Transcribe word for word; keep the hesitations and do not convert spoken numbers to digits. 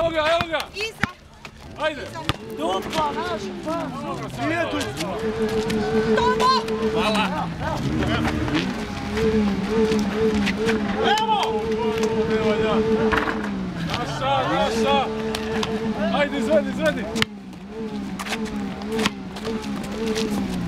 Evo ga, evo ga! Iza! Ajde! Dupla, naš, pa! Svijetu! Tomo! Hvala! Evo! Naša, naša! Ajde, izvedi, izvedi!